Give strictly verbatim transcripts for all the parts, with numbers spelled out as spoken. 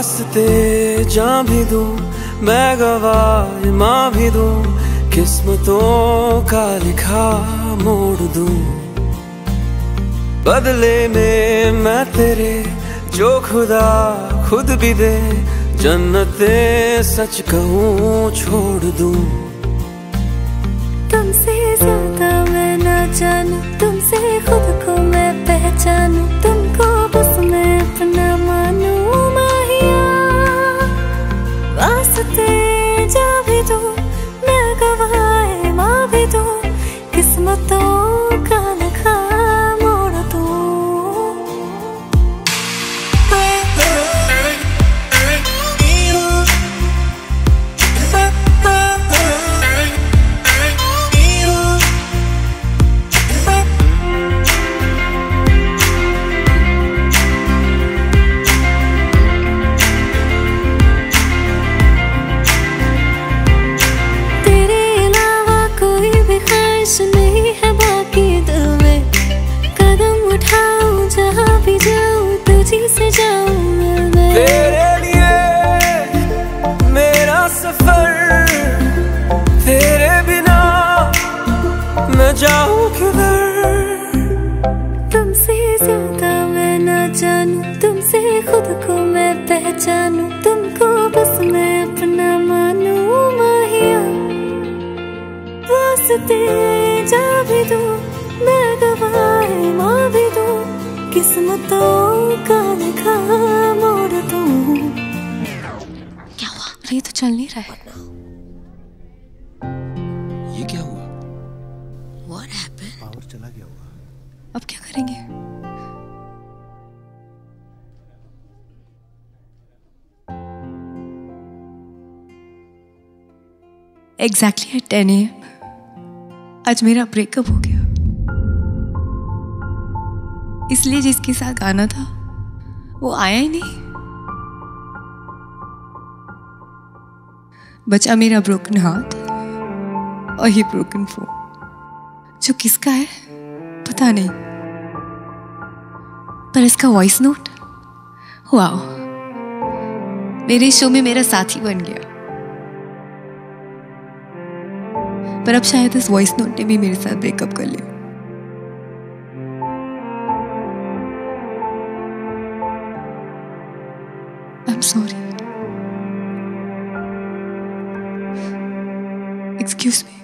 वास्ते जान भी दूं, मैं गवाह माँ भी दूं, किस्मतों का लिखा मोड़ दूं। बदले में मैं तेरे जो खुदा खुद भी दे, जन्नते सच कहूँ छोड़ दूं। तुमसे ज्यादा मैं ना जानूं, तुमसे खुद को मैं पहचानूं, तुमको बस मैं अपना मानूं माहिया। वास्ते जा भी दूं, मैं गवाह माँ भी दूं, किस्मतों का लिखा मोड़ दूं। नहीं है बाकी दिल में, कदम उठाऊं जहाँ भी जाऊं, तुझी से जाऊं मैं। तेरे लिए मेरा सफर, तेरे बिना मैं जाऊं किधर। तुमसे ज्यादा मैं ना जानूं, तुमसे खुद को मैं पहचानूं, तुमको बस मैं अपना मानूं माहिया। वास्ते जा भी दूं, मैं गवाह माँ भी दूं, किस्मतों का लिखा मोड़ दूं। क्या हुआ? अरे ये तो चल नहीं रहा है। ये क्या हुआ? What happened? पावर चला गया होगा। अब क्या करेंगे? Exactly at ten a m आज मेरा ब्रेकअप हो गया। इसलिए जिसके साथ गाना था वो आया ही नहीं। बचा मेरा ब्रोकन हाथ और ये ब्रोकन फोन, जो किसका है पता नहीं, पर इसका वॉइस नोट वाओ, मेरे शो में मेरा साथी बन गया। पर अब शायद इस वॉइस नोट ने भी मेरे साथ ब्रेकअप कर लिया। I am sorry, excuse me.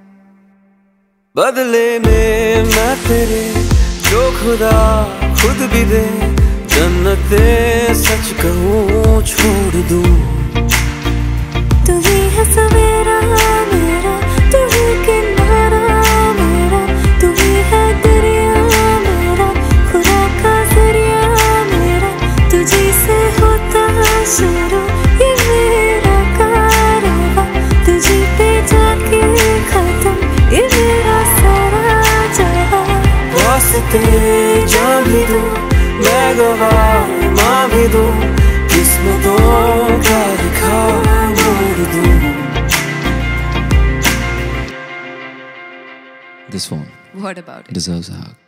बदले में मैं तेरे जो खुदा खुद भी दे, जन्नते सच कहूँ छोड़ दूं। तू ही है सवेरा मेरा, तू ही किनारा मेरा, तू ही है दरिया मेरा, खुदा का जरिया मेरा, तुझी से होता शुरू ये मेरा कारवां, तुझी पे जाके खत्म ये मेरा सारा जहां। वास्ते जान भी दूं, मैं गवाह माँ भी दूं, किस्मतों का लिखा मोड़ दूं। This one What about it? deserves a hug.